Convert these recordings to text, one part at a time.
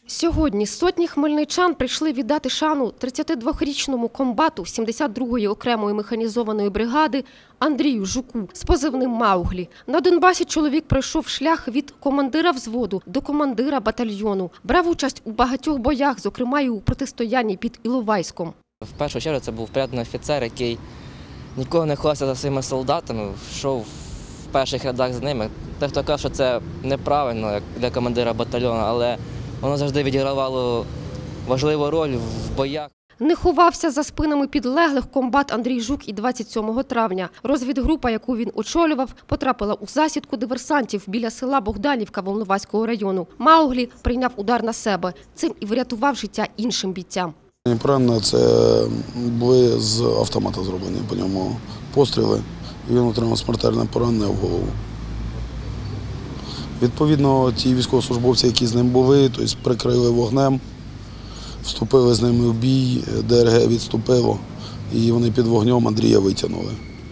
Сьогодні сотні хмельничан прийшли віддати шану 32-річному комбату 72-ї окремої механізованої бригади Андрію Жуку з позивним «Мауглі». На Донбасі чоловік пройшов шлях від командира взводу до командира батальйону. Брав участь у багатьох боях, зокрема і у протистоянні під Іловайськом. В першу чергу це був порядний офіцер, який ніколи не ховався за своїми солдатами, йшов в перших рядах з ними. Дехто каже, що це неправильно як для командира батальйону, але воно завжди відігравало важливу роль в боях. Не ховався за спинами підлеглих комбат Андрій Жук і 27 травня. Розвідгрупа, яку він очолював, потрапила у засідку диверсантів біля села Богданівка Волноваського району. Мауглі прийняв удар на себе. Цим і врятував життя іншим бійцям. Правильно, це були з автомата зроблені по ньому постріли, і він отримав смертельне поранення в голову. Відповідно, ті військовослужбовці, які з ним були, тобто прикрили вогнем, вступили з ними в бій, ДРГ відступило, і вони під вогнем Андрія витягнули.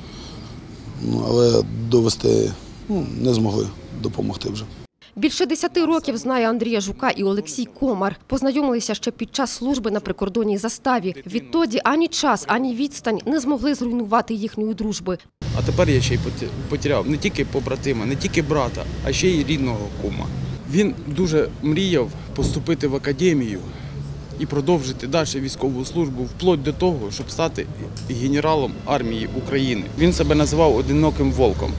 Але довести не змогли допомогти вже. Більше 10 років знає Андрія Жука і Олексій Комар. Познайомилися ще під час служби на прикордонній заставі. Відтоді ані час, ані відстань не змогли зруйнувати їхньої дружби. А тепер я ще й потеряв не тільки побратима, не тільки брата, а ще й рідного кума. Він дуже мріяв поступити в академію і продовжити далі військову службу, вплоть до того, щоб стати генералом армії України. Він себе називав «одиноким волком».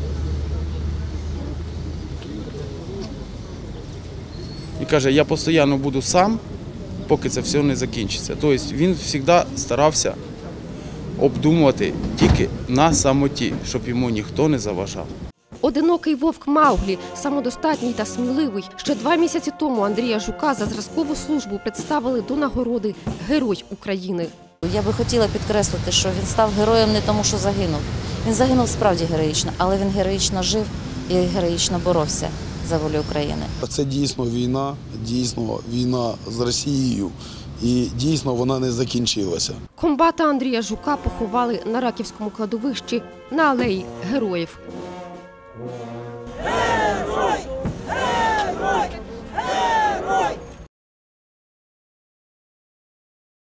І каже, я постійно буду сам, поки це все не закінчиться. Тобто він завжди старався обдумувати тільки на самоті, щоб йому ніхто не заважав. Одинокий вовк Мауглі, самодостатній та сміливий. Ще 2 місяці тому Андрія Жука за зразкову службу представили до нагороди «Герой України». Я би хотіла підкреслити, що він став героєм не тому, що загинув. Він загинув справді героїчно, але він героїчно жив і героїчно боровся за волю України. Це дійсно війна з Росією, і дійсно вона не закінчилася. Комбата Андрія Жука поховали на Раківському кладовищі на алеї Героїв.